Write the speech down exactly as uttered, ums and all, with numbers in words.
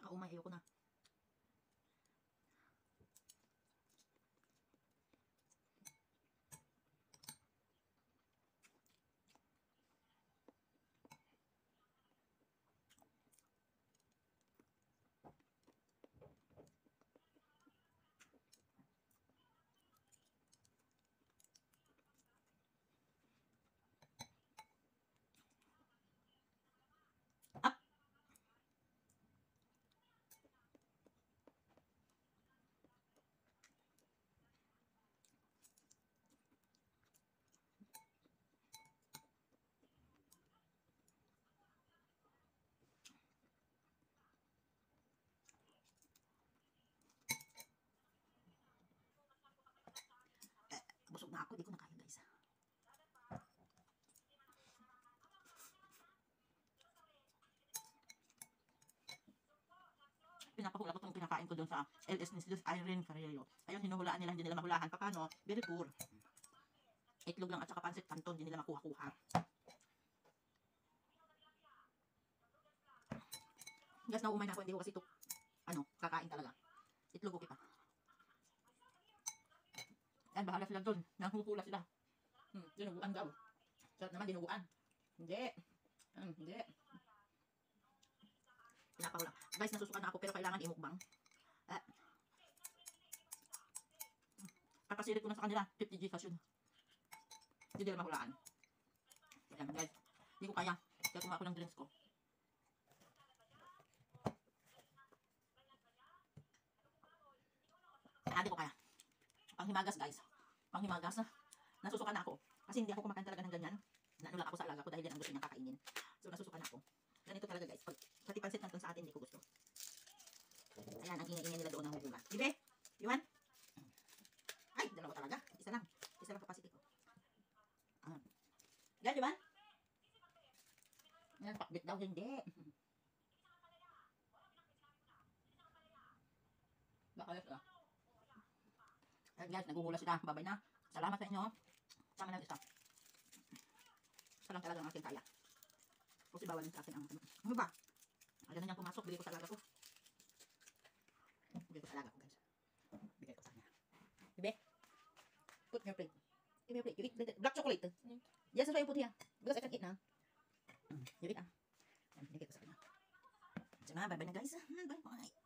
Nakakaumay, ayoko na. Busog na ako, di ko na kaya guys. Pinapahula ko itong pinakain ko doon sa L S Nislos Irene Carrillo. Ayun, hinuhulaan nila, hindi nila mahulahan. Paano? Very poor. Itlog lang at saka pansit canton, hindi nila makuha-kuha. Guys, nauumay na ako, hindi ko kasi ito, ano, kakain talaga. Itlog okay pa. Yan, bahala sila doon. Nanghukula sila. Hmm, dinuguan daw. Sarap naman, dinuguan. Hindi. Hmm, hindi. Pinapahula. Guys, nasusukan na ako pero kailangan imukbang. Eh. Kapasirit ko na sa kanila. fifty Gcash yun. Hindi nila mahulaan. Ayan, guys. Hindi ko kaya. Kaya kumain ako ng drinks ko. Ah, hindi ko kaya. Panghimagas guys. Panghimagas na. Nasusukan na ako. Kasi hindi ako kumakain talaga ng ganyan. Nanulak ako sa alaga ko dahil yan ang gusto niyang kakainin. So nasusukan na ako. Ganito talaga guys. Pag, pati pansit natin sa atin hindi ko gusto. Ayan, ang ingay-ingay nila doon ng hugulan. Ibe, Iwan? Ay, dalawa talaga. Isa lang. Isa lang capacity ko. Ah. Yan, Iwan? Yan, pakbit daw. Hindi. Bakalas ah. Ayan guys, naguhula sila. Babay na. Salamat sa inyo. Sama ng isa. Isa lang talaga ang aking kaya. Kasi bawal din sa akin ang ano. Ano ba? Ayan na niyang pumasok. Bigay ko sa alaga ko. Bigay ko sa alaga ko guys. Bigay ko sa kanya. Bebe. Put in your plate. In your plate. You eat black chocolate. Yes, that's why you put here. Because I can eat now. You eat ah. Bigay ko sa kanya. So na, bye bye na guys. Bye bye.